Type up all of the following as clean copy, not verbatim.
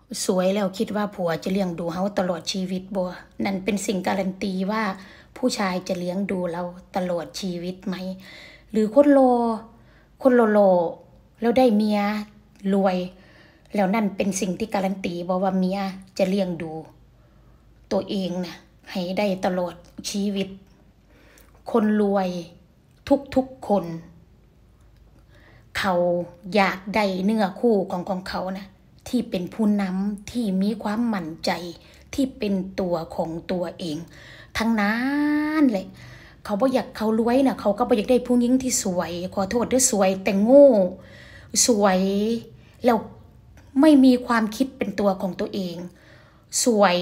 สวยแล้วคิดว่าผัวจะเลี้ยงดูเฮาตลอดชีวิตบ่นั่นเป็นสิ่งการันตีว่าผู้ชายจะเลี้ยงดูเราตลอดชีวิตไหมหรือคนโลแล้วได้เมียรวยแล้วนั่นเป็นสิ่งที่การันตีบอกว่าเมียจะเลี้ยงดูตัวเองนะให้ได้ตลอดชีวิตคนรวยทุกคนเขาอยากได้เนื้อคู่ของเขานะที่เป็นผู้นำที่มีความมั่นใจที่เป็นตัวของตัวเองทั้งนั้นเลยเขาบ่อยากเขารวยนะเขาก็บ่อยากได้ผู้หญิงที่สวยขอโทษด้วยสวยแต่โง่สวยแล้วไม่มีความคิดเป็นตัวของตัวเองสวย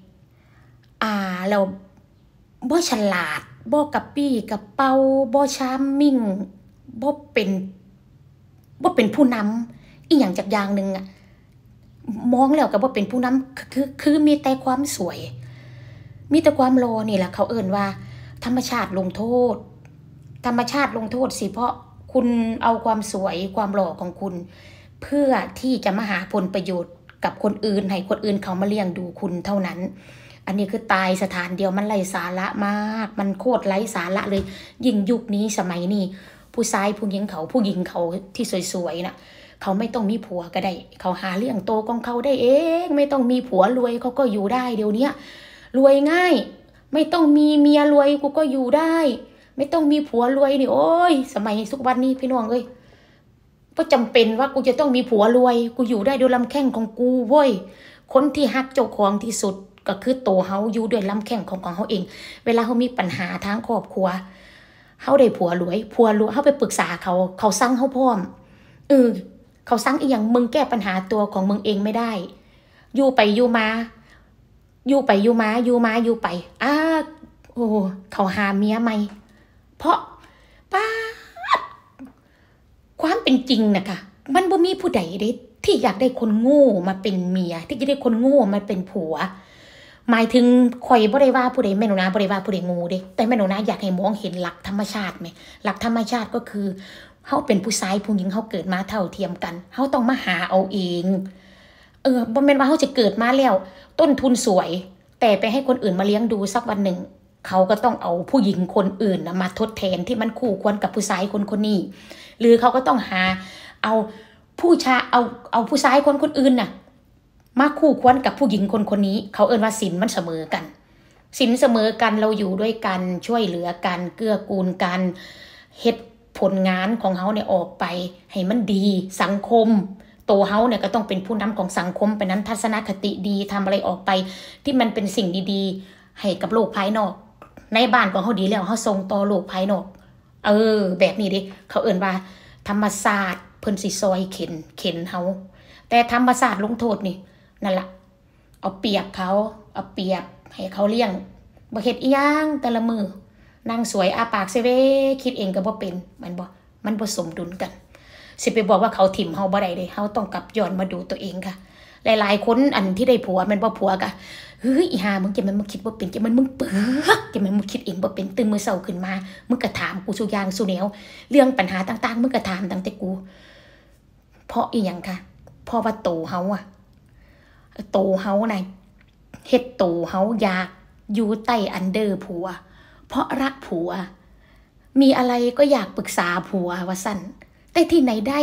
แล้วบ่ฉลาดบ่กระปี้กระเป๋าบ่ชามมิ่งบ่เป็นผู้นำอีหยังจากอย่างหนึ่งอะมองแล้วก็บ่เป็นผู้นำคือมีแต่ความสวยมีแต่ความรอนี่แหละเขาเอ่นว่าธรรมชาติลงโทษธรรมชาติลงโทษสิเพราะคุณเอาความสวยความหล่อของคุณเพื่อที่จะมาหาผลประโยชน์กับคนอื่นให้คนอื่นเขามาเลี้ยงดูคุณเท่านั้นอันนี้คือตายสถานเดียวมันไร้สาระมากมันโคตรไร้สาระเลยยิ่งยุคนี้สมัยนี้ผู้ชายผู้หญิงเขาที่สวยๆน่ะเขาไม่ต้องมีผัวก็ได้เขาหาเลี้ยงโตของเขาได้เองไม่ต้องมีผัวรวยเขาก็อยู่ได้เดี๋ยวนี้รวยง่ายไม่ต้องมีเมียรวยกูก็อยู่ได้ไม่ต้องมีผัวรวยนี่โอ้ยสมัยทุกวันนี้พี่น้องเอ้ยก็จำเป็นว่ากูจะต้องมีผัวรวยกูอยู่ได้ด้วยลำแข้งของกูเว้ยคนที่ฮักเจ้าของที่สุดก็คือโตเฮาอยู่ด้วยลำแข้งของเขาเองเวลาเขามีปัญหาทางครอบครัวเฮาได้ผัวรวยเฮาไปปรึกษาเขาสั่งเฮาพร้อมเขาสั่งอีหยังมึงแก้ปัญหาตัวของมึงเองไม่ได้อยู่ไปอยู่มาอยู่ไปโอ้เขาหาเมียใหม่เพราะป้าความเป็นจริงนะคะมันบ่มีผู้ใดเด้ที่อยากได้คนโง่มาเป็นเมียที่จะได้คนโง่มาเป็นผัวหมายถึงข่อยบ่ได้ว่าผู้ใดแม่นนะบ่ได้ว่าผู้ใดโง่เด้แต่แม่นนะอยากให้มองเห็นหลักธรรมชาติไหมหลักธรรมชาติก็คือเฮาเป็นผู้ชายผู้หญิงเฮาเกิดมาเท่าเทียมกันเฮาต้องมาหาเอาเองบ่แม่นว่าเฮาจะเกิดมาแล้วต้นทุนสวยแต่ไปให้คนอื่นมาเลี้ยงดูสักวันหนึ่งเขาก็ต้องเอาผู้หญิงคนอื่นมาทดแทนที่มันคู่ควรกับผู้ชายคนนี้หรือเขาก็ต้องหาเอาผู้ชายเอาผู้ชายคนอื่นน่ะมาคู่ควรกับผู้หญิงคนนี้เขาเอ่นว่าสินมันเสมอกันสินเสมอกันเราอยู่ด้วยกันช่วยเหลือกันเกื้อกูลกันเฮ็ดผลงานของเขาเนี่ยออกไปให้มันดีสังคมโตเฮาเนี่ยก็ต้องเป็นผู้นำของสังคมเป็นนั้นทัศนคติดีทำอะไรออกไปที่มันเป็นสิ่งดีๆให้กับโลกภายนอกในบ้านของเขาดีแล้วเขาส่งต่อโลกภายนอกแบบนี้ดิเขาเอ่นว่าธรรมศาสตร์เพิ่นสิซอยเข็นเฮาแต่ธรรมศาสตร์ลงโทษนี่นั่นล่ะเอาเปรียบให้เขาเลี้ยงบ่เฮ็ดอีหยังแต่ละมือนางสวยอาปากเซเวคิดเองก็บ่เป็นมันบ่สมดุลกันสิไปบอกว่าเขาถิ่มเฮาบ่ได้เด้เฮาต้องกลับย้อนมาดูตัวเองค่ะหลายๆคนอันที่ได้ผัวมันบ่ผัวกะเฮ้ยอีห่ามึงจะมันมึงคิดบ่เป็นจะมันมึงเปลือกจะมันมึงคิดเองบ่เป็นตื่นมื้อเช้าขึ้นมามึงก็ถามกูซุอย่างซุแนวเรื่องปัญหาต่างๆมึงก็ถามตั้งแต่กูเพราะอีหยังค่ะเพราะว่าโตเฮาน่ะเฮ็ดโตเฮาอยากอยู่ใต้อันเดอร์ผัวเพราะรักผัวมีอะไรก็อยากปรึกษาผัวว่าซั่นแต่ที่ไหนได้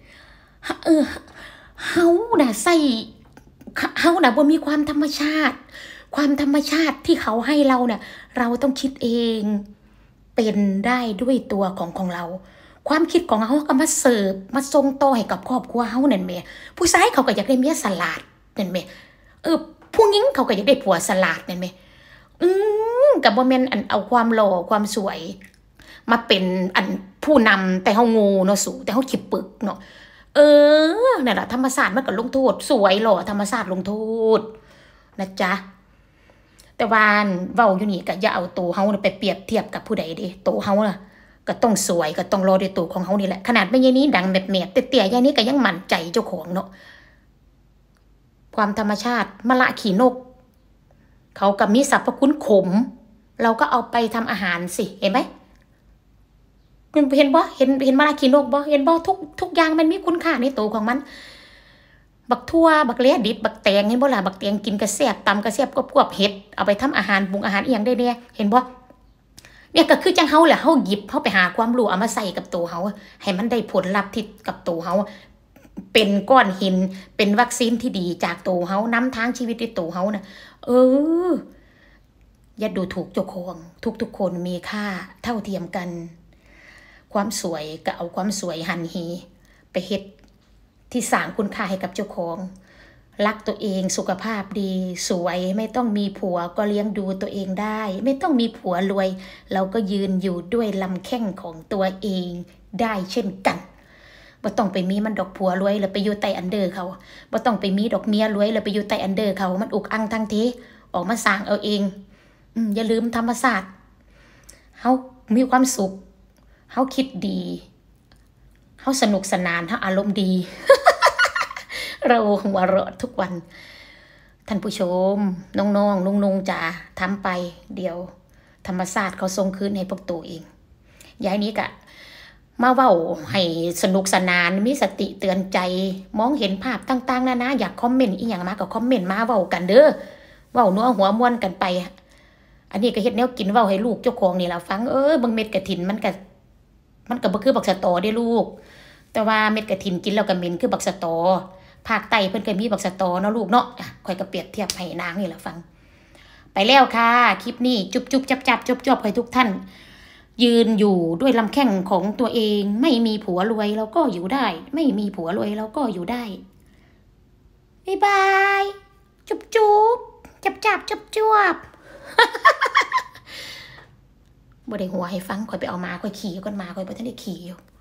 เฮาน่ะบ่มีความธรรมชาติที่เขาให้เราเนี่ยเราต้องคิดเองเป็นได้ด้วยตัวของเราความคิดของเขาก็มาเสิร์ฟมาส่งต่อให้กับครอบครัวเฮานั่นแหม่ผู้ชายเขาก็อยากได้เมียฉลาดนั่นแหม่ผู้หญิงเขาก็อยากได้ผัวฉลาดนั่นแหม่ก็บ่แม่นอันเอาความหล่อความสวยมาเป็นอันผู้นำแต่เฮาโง่เนาะสูแต่เฮาขี้ปึกเนาะนั่นแหละธรรมศาสตร์มันก็ลงโทษสวยหล่อธรรมศาสตร์ลงโทษนะจ๊ะแต่ว่าเว้าอยู่นี่ก็อย่าเอาตัวเฮาไปเปรียบเทียบกับผู้ใดเด้ตัวเฮาน่ะก็ต้องสวยก็ต้องรอด้วยตัวของเฮานี่แหละขนาดแม่ยายนี้ดังแบบเตี้ยๆยายนี้ก็ยังมั่นใจเจ้าของเนาะความธรรมชาติมะละขี้นกเขาก็มีสรรพคุณขมเราก็เอาไปทำอาหารสิเห็นไหมเห็นบ่เห็นมะละขี้นกบ่เห็นบ่ทุกอย่างมันมีคุณค่าในตัวของมันบักทั่วบักเลี้ยดิบบักแตงเห็นบ่ล่ะบักแตงกินกระแซบตำกระแซบกวบๆเฮ็ดเอาไปทำอาหารปรุงอาหารอีหยังได้เนี่ยเห็นบ่เนี่ยก็คือจังเฮาแหละเฮาหยิบเฮาไปหาความรู้เอามาใส่กับตัวเฮาให้มันได้ผลลัพธ์ที่กับตัวเฮาเป็นก้อนหินเป็นวัคซีนที่ดีจากตัวเฮานำทางชีวิตในตัวเฮานะอย่าดูถูกเจ้าของทุกคนมีค่าเท่าเทียมกันความสวยก็เอาความสวยหันหีไปเฮ็ดที่สร้างคุณค่าให้กับเจ้าของรักตัวเองสุขภาพดีสวยไม่ต้องมีผัวก็เลี้ยงดูตัวเองได้ไม่ต้องมีผัวรวยเราก็ยืนอยู่ด้วยลำแข้งของตัวเองได้เช่นกันบ่ต้องไปมีมันดอกผัวรวยแล้วไปอยู่ใต้อันเดอร์เขาบ่ต้องไปมีดอกเมียรวยแล้วไปอยู่ใต้อันเดอร์เขามันอุกอังทั้งทีออกมาสร้างเอาเองอย่าลืมธรรมศาสตร์เฮามีความสุขเฮาคิดดีเฮาสนุกสนานเฮาอารมณ์ดี เราหัวเราะทุกวันท่านผู้ชมน้องๆลุงๆจ๋าทำไปเดี๋ยวธรรมศาสตร์เขาส่งคืนให้พวกตัวเองย้ายนี้กะมาเว้าให้สนุกสนานมีสติเตือนใจมองเห็นภาพต่างๆนะอยากคอมเมนต์อีหยังมาก็คอมเมนต์มาเว้ากันเด้อเว้านัวหัวม่วนกันไปอันนี้ก็เฮ็ดแนวกินเว้าให้ลูกเจ้าของนี่ล่ะฟังบางเม็ดกระถินมันก็บ่คือบักสะตอได้ลูกแต่ว่าเม็ดกระถินกินแล้วก็เหม็นคือบักสะตอภาคใต้เพิ่นก็มีบักสะตอเนาะลูกเนาะค่อยก็เปรียบเทียบให้นางนี่ล่ะฟังไปแล้วค่ะคลิปนี้จุบๆจับๆจบๆให้ทุกท่านยืนอยู่ด้วยลำแข้งของตัวเองไม่มีผัวรวยเราก็อยู่ได้ไม่มีผัวรวยเราก็อยู่ได้บ๊ายบายจุบๆจับๆจบๆบ่ได้หัวให้ฟังค่อยไปเอามาค่อยขี่ก่อนมาค่อยบ่ทันได้ขี่อยู่